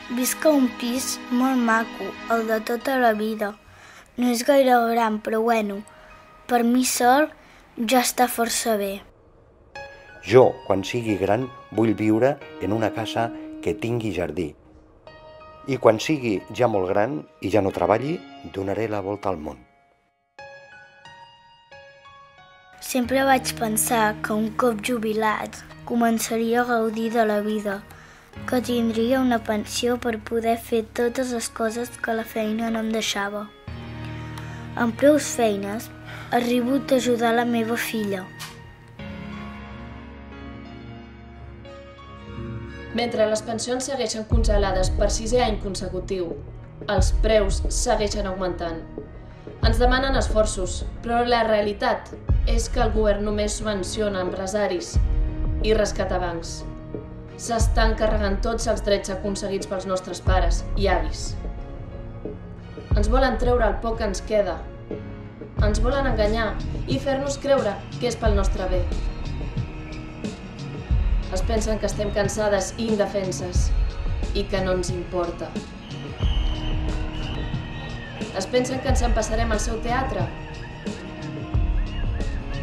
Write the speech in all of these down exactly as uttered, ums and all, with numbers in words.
Visc a un pis molt maco, el de tota la vida. No és gaire gran, però bueno, per mi sol ja està força bé. Jo, quan sigui gran, vull viure en una casa que tingui jardí. I quan sigui ja molt gran i ja no treballi, donaré la volta al món. Sempre vaig pensar que un cop jubilat començaria a gaudir de la vida, que tindria una pensió per poder fer totes les coses que la feina no em deixava. Amb prou feines, arribo a ajudar la meva filla. Mentre les pensions segueixen congelades per sisè any consecutiu, els preus segueixen augmentant. Ens demanen esforços, però la realitat és que el govern només subvenciona empresaris i rescata bancs. S'estan carregant tots els drets aconseguits pels nostres pares i avis. Ens volen treure el poc que ens queda. Ens volen enganyar i fer-nos creure que és pel nostre bé. Es pensen que estem cansades i indefenses i que no ens importa. Es pensen que ens empassarem al seu teatre.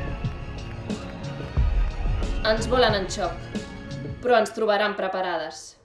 Ens volen en xoc, però ens trobaran preparades.